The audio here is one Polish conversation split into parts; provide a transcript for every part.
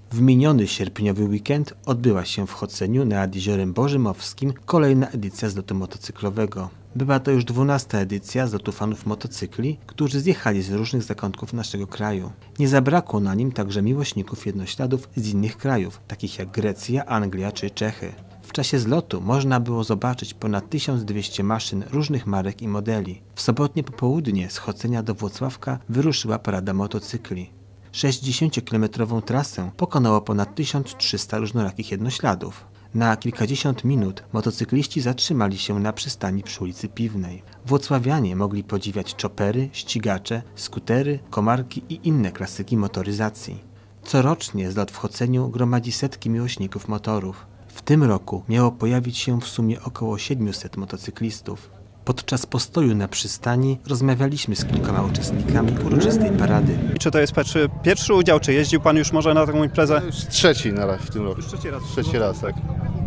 W miniony sierpniowy weekend odbyła się w Choceniu nad Jeziorem Bożymowskim kolejna edycja zlotu motocyklowego. Była to już 12. edycja zlotu fanów motocykli, którzy zjechali z różnych zakątków naszego kraju. Nie zabrakło na nim także miłośników jednośladów z innych krajów, takich jak Grecja, Anglia czy Czechy. W czasie zlotu można było zobaczyć ponad 1200 maszyn różnych marek i modeli. W sobotnie popołudnie z Chocenia do Włocławka wyruszyła parada motocykli. 60-kilometrową trasę pokonało ponad 1300 różnorakich jednośladów. Na kilkadziesiąt minut motocykliści zatrzymali się na przystani przy ulicy Piwnej. Włocławianie mogli podziwiać czopery, ścigacze, skutery, komarki i inne klasyki motoryzacji. Corocznie zlot w Choceniu gromadzi setki miłośników motorów. W tym roku miało pojawić się w sumie około 700 motocyklistów. Podczas postoju na przystani rozmawialiśmy z kilkoma uczestnikami uroczystej parady. I czy to jest pierwszy udział, czy jeździł Pan już może na taką imprezę? Już trzeci na razie w tym roku. Już trzeci raz. Trzeci raz, tak.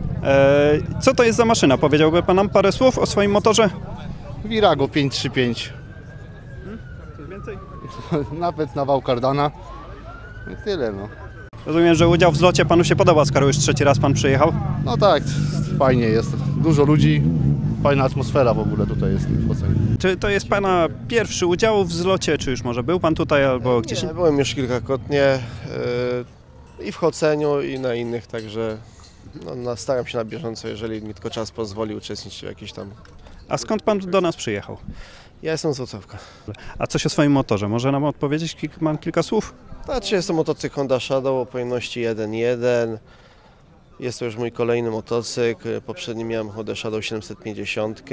Co to jest za maszyna? Powiedziałby Pan nam parę słów o swoim motorze? Virago 535. Coś więcej? Napęd na wał Cardana. I tyle, no. Rozumiem, że udział w zlocie Panu się podoba, skoro już trzeci raz Pan przyjechał? No tak, fajnie jest. Dużo ludzi. Fajna atmosfera w ogóle tutaj jest w Choceniu. Czy to jest Pana pierwszy udział w zlocie, czy już może był Pan tutaj albo gdzieś? Nie, byłem już kilkakrotnie i w Choceniu, i na innych, także staram się na bieżąco, jeżeli mi tylko czas pozwoli, uczestniczyć w jakiejś tam. A skąd Pan do nas przyjechał? Ja jestem z Włocławka. A coś o swoim motorze? Może nam odpowiedzieć? Mam kilka słów? Znaczy jest to motocykl Honda Shadow o pojemności 1.1. Jest to już mój kolejny motocykl. Poprzedni miałem Honda Shadow 750.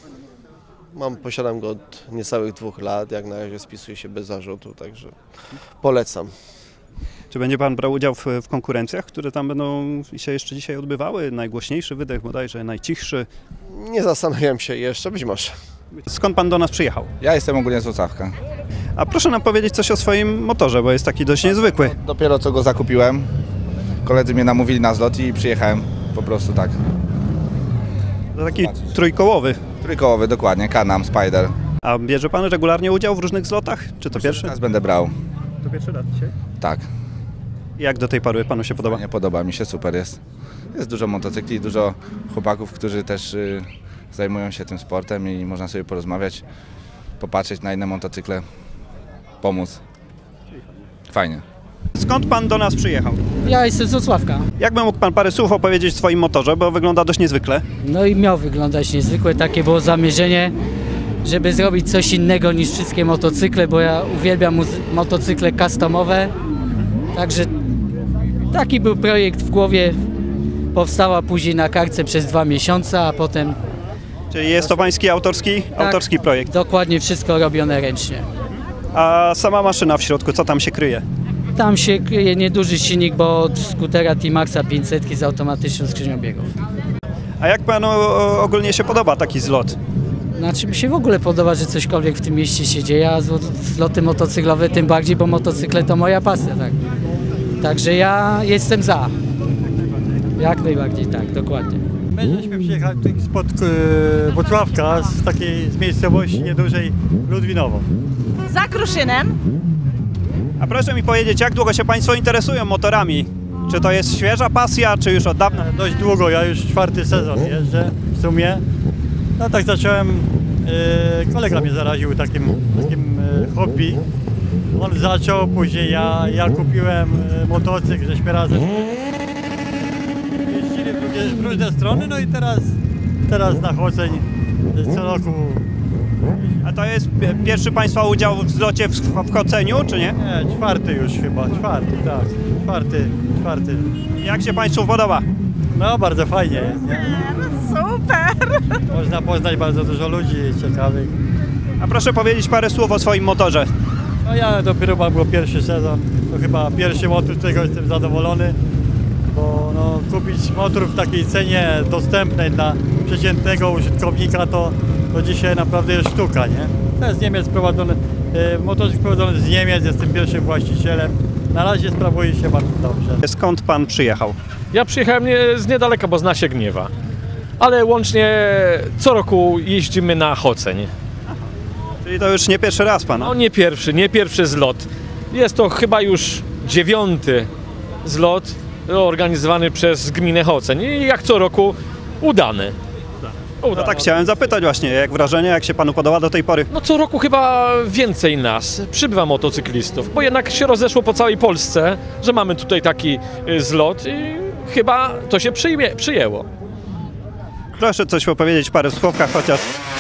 Posiadam go od niecałych 2 lat. Jak na razie spisuje się bez zarzutu, także polecam. Czy będzie Pan brał udział w konkurencjach, które tam będą się jeszcze dzisiaj odbywały? Najgłośniejszy wydech bodajże, najcichszy. Nie zastanawiam się jeszcze, być może. Skąd Pan do nas przyjechał? Ja jestem ogólnie z Włocławka. A proszę nam powiedzieć coś o swoim motorze, bo jest taki dość niezwykły. Dopiero co go zakupiłem. Koledzy mnie namówili na zlot i przyjechałem po prostu tak. To taki trójkołowy. Trójkołowy, dokładnie, Can-Am, Spider. A bierze Pan regularnie udział w różnych zlotach? Czy to pierwszy? Teraz będę brał. To pierwszy raz dzisiaj. Tak. Jak do tej pory Panu się podoba? Nie podoba mi się, super jest. Jest dużo motocykli, dużo chłopaków, którzy też zajmują się tym sportem i można sobie porozmawiać, popatrzeć na inne motocykle, pomóc. Fajnie. Skąd Pan do nas przyjechał? Ja jestem z Włocławka. Jakby mógł Pan parę słów opowiedzieć o swoim motorze, bo wygląda dość niezwykle. No i miał wyglądać niezwykłe, takie było zamierzenie, żeby zrobić coś innego niż wszystkie motocykle, bo ja uwielbiam motocykle customowe. Także taki był projekt w głowie. Powstała później na kartce przez 2 miesiące, a potem... Czyli jest to Pański autorski projekt. Dokładnie wszystko robione ręcznie. A sama maszyna w środku, co tam się kryje? Tam się kryje nieduży silnik, bo od skutera T-Maxa 500 z automatyczną skrzynią biegów. A jak Panu ogólnie się podoba taki zlot? Znaczy mi się w ogóle podoba, że cośkolwiek w tym mieście się dzieje, a zloty motocyklowe tym bardziej, bo motocykle to moja pasja, tak. Także ja jestem za. Jak najbardziej, tak, dokładnie. My żeśmy przyjechali tutaj spod Włocławka, z miejscowości niedużej Ludwinowo. Za Kruszynem. A proszę mi powiedzieć, jak długo się Państwo interesują motorami? Czy to jest świeża pasja, czy już od dawna? Dość długo, ja już 4. sezon jeżdżę w sumie. No tak zacząłem, kolega mnie zaraził takim hobby. On zaczął, później ja kupiłem motocykl, żeśmy razem jeździli w różne strony, no i teraz na Choceń co roku. A to jest pierwszy Państwa udział w zlocie w Choceniu, czy nie? Nie, 4. już chyba, 4., tak, 4. Jak się Państwu podoba? No bardzo fajnie jest, nie? Super! Można poznać bardzo dużo ludzi ciekawych. A proszę powiedzieć parę słów o swoim motorze. No ja dopiero mam go 1. sezon, to chyba pierwszy motor, z którego jestem zadowolony, bo no, kupić motor w takiej cenie dostępnej dla przeciętnego użytkownika to dzisiaj naprawdę jest sztuka, nie? To jest Niemiec prowadzony, motocykl prowadzony z Niemiec, jestem pierwszym właścicielem. Na razie sprawuje się bardzo dobrze. Skąd Pan przyjechał? Ja przyjechałem z niedaleka, bo zna się Gniewa. Ale łącznie co roku jeździmy na Choceń. Czyli to już nie pierwszy raz Pana? No nie pierwszy zlot. Jest to chyba już 9. zlot organizowany przez gminę Choceń i jak co roku udany. No tak chciałem zapytać właśnie, jak wrażenie, jak się panu podoba do tej pory? No co roku chyba więcej nas przybywa motocyklistów, bo jednak się rozeszło po całej Polsce, że mamy tutaj taki zlot i chyba to się przyjęło. Proszę coś opowiedzieć w paru słówkach chociaż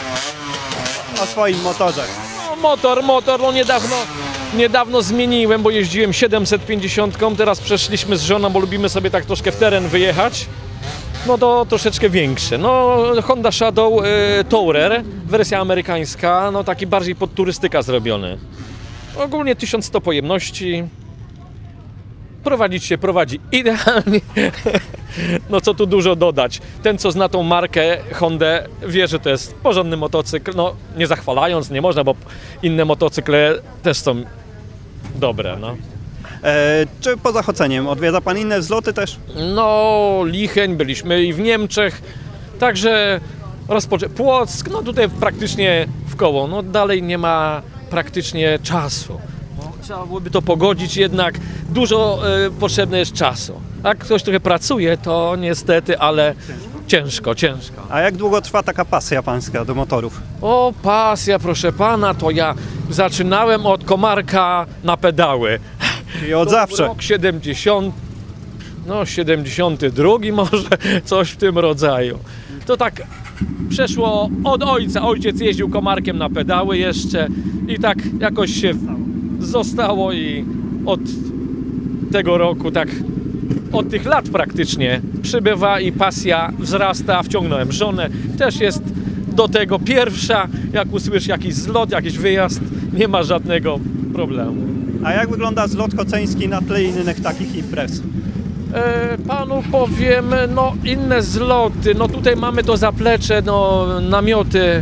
o swoim motorze. No, motor, no niedawno zmieniłem, bo jeździłem 750, teraz przeszliśmy z żoną, bo lubimy sobie tak troszkę w teren wyjechać. No to troszeczkę większe. No Honda Shadow Tourer, wersja amerykańska, no taki bardziej pod turystyka zrobiony. Ogólnie 1100 pojemności. Prowadzić się prowadzi idealnie. No co tu dużo dodać. Ten, co zna tą markę Hondę, wie, że to jest porządny motocykl. No nie zachwalając, nie można, bo inne motocykle też są dobre, no. Czy poza Choceniem odwiedza pan inne zloty też? No, Licheń, byliśmy i w Niemczech, także Płock, no tutaj praktycznie w koło, no dalej nie ma praktycznie czasu. No, trzeba byłoby to pogodzić, jednak dużo potrzebne jest czasu. Jak ktoś trochę pracuje, to niestety, ale ciężko. A jak długo trwa taka pasja pańska do motorów? O, pasja, proszę pana, to ja zaczynałem od komarka na pedały. I od zawsze. Rok 70, no 72 może, coś w tym rodzaju. To tak przeszło od ojca. Ojciec jeździł komarkiem na pedały jeszcze i tak jakoś się zostało i od tego roku, tak od tych lat praktycznie przybywa i pasja wzrasta. Wciągnąłem żonę, też jest do tego pierwsza. Jak usłyszy jakiś zlot, jakiś wyjazd, nie ma żadnego problemu. A jak wygląda zlot choceński na tle innych takich imprez? Panu powiem, no inne zloty, no tutaj mamy to zaplecze, no namioty.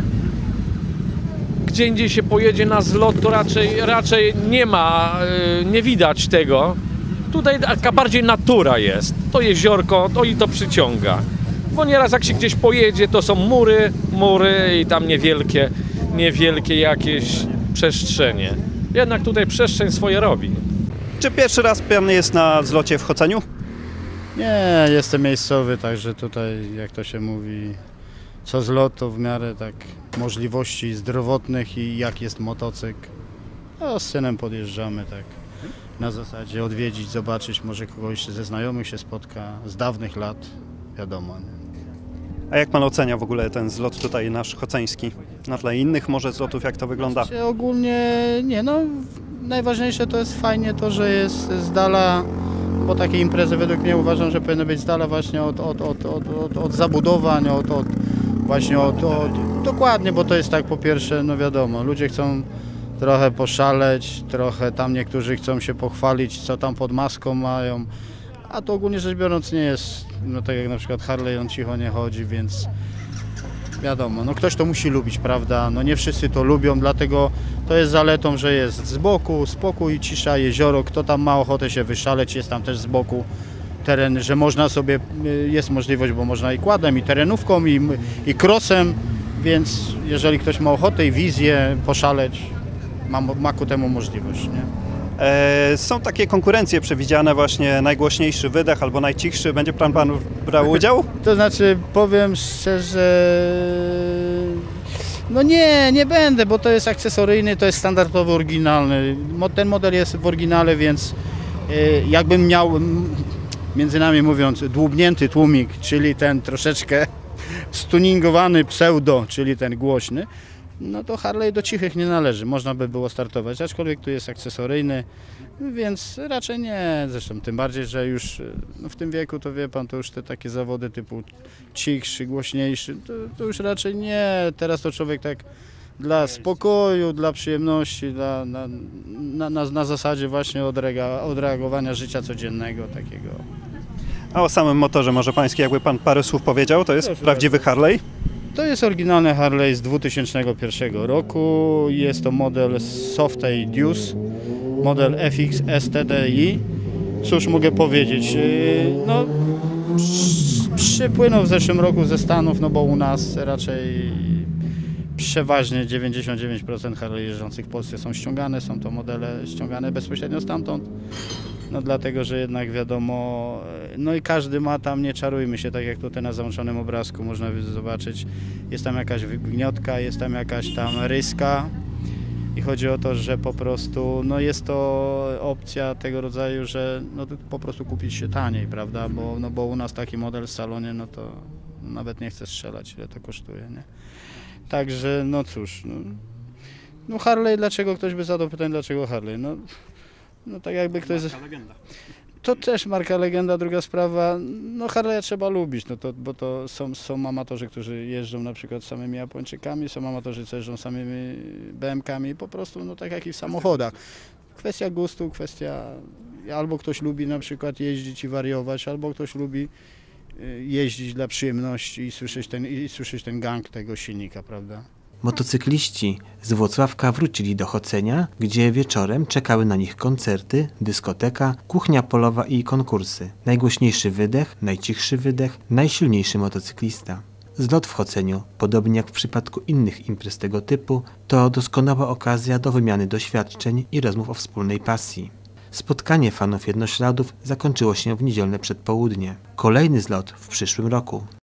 Gdzie indziej się pojedzie na zlot, to raczej nie ma, nie widać tego. Tutaj taka bardziej natura jest, to jeziorko, to i to przyciąga. Bo nieraz jak się gdzieś pojedzie, to są mury i tam niewielkie jakieś przestrzenie. Jednak tutaj przestrzeń swoje robi. Czy pierwszy raz pan jest na zlocie w Choceniu? Nie, jestem miejscowy, także tutaj, jak to się mówi, co zlot, to w miarę tak możliwości zdrowotnych i jak jest motocykl. A z synem podjeżdżamy tak na zasadzie odwiedzić, zobaczyć, może kogoś ze znajomych się spotka z dawnych lat, wiadomo. Nie? A jak pan ocenia w ogóle ten zlot tutaj nasz choceński? Na tle innych może zlotów, jak to wygląda? Ogólnie nie, no najważniejsze to jest fajnie to, że jest z dala, bo takie imprezy według mnie uważam, że powinny być z dala właśnie od zabudowań, dokładnie, bo to jest tak po pierwsze, no wiadomo, ludzie chcą trochę poszaleć, trochę tam niektórzy chcą się pochwalić, co tam pod maską mają, a to ogólnie rzecz biorąc nie jest, no tak jak na przykład Harley, on cicho nie chodzi, więc wiadomo, no ktoś to musi lubić, prawda, no nie wszyscy to lubią, dlatego to jest zaletą, że jest z boku, spokój, cisza, jezioro, kto tam ma ochotę się wyszaleć, jest tam też z boku teren, że można sobie, jest możliwość, bo można i quadem, i terenówką, i crossem, więc jeżeli ktoś ma ochotę i wizję poszaleć, ma ku temu możliwość, nie? Są takie konkurencje przewidziane właśnie, najgłośniejszy wydech albo najcichszy. Będzie pan brał udział? To znaczy, powiem szczerze, no nie będę, bo to jest akcesoryjny, to jest standardowy, oryginalny. Ten model jest w oryginale, więc jakbym miał, między nami mówiąc, dłubnięty tłumik, czyli ten troszeczkę stuningowany pseudo, czyli ten głośny, no to Harley do cichych nie należy, można by było startować, aczkolwiek tu jest akcesoryjny, więc raczej nie, zresztą tym bardziej, że już no w tym wieku to wie pan, to już te takie zawody typu cichszy, głośniejszy, to już raczej nie, teraz to człowiek tak dla spokoju, dla przyjemności, na zasadzie właśnie odreagowania życia codziennego takiego. A o samym motorze może pański, jakby pan parę słów powiedział, to jest prawdziwy Harley? To jest oryginalny Harley z 2001 roku, jest to model Softail Deuce, model FX STDI. Cóż mogę powiedzieć, no przypłynął w zeszłym roku ze Stanów, no bo u nas raczej przeważnie 99% Harley jeżdżących w Polsce są ściągane, są to modele ściągane bezpośrednio stamtąd. No dlatego, że jednak wiadomo, no i każdy ma tam, nie czarujmy się, tak jak tutaj na załączonym obrazku można zobaczyć, jest tam jakaś wygniotka, jest tam jakaś tam ryska i chodzi o to, że po prostu no jest to opcja tego rodzaju, że no to po prostu kupić się taniej, prawda, bo u nas taki model w salonie, no to nawet nie chcę strzelać, ile to kosztuje, nie? Także no cóż, no Harley, dlaczego ktoś by zadał pytanie, dlaczego Harley? No tak jakby ktoś... legenda. To też marka legenda, druga sprawa, no Harley'a trzeba lubić, no bo to są amatorzy, którzy jeżdżą na przykład samymi Japończykami, są amatorzy, co jeżdżą samymi BM-kami, po prostu no tak jak i w samochodach. Kwestia gustu, kwestia, albo ktoś lubi na przykład jeździć i wariować, albo ktoś lubi jeździć dla przyjemności i słyszeć ten gang tego silnika, prawda? Motocykliści z Włocławka wrócili do Chocenia, gdzie wieczorem czekały na nich koncerty, dyskoteka, kuchnia polowa i konkursy. Najgłośniejszy wydech, najcichszy wydech, najsilniejszy motocyklista. Zlot w Choceniu, podobnie jak w przypadku innych imprez tego typu, to doskonała okazja do wymiany doświadczeń i rozmów o wspólnej pasji. Spotkanie fanów jednośladów zakończyło się w niedzielne przedpołudnie. Kolejny zlot w przyszłym roku.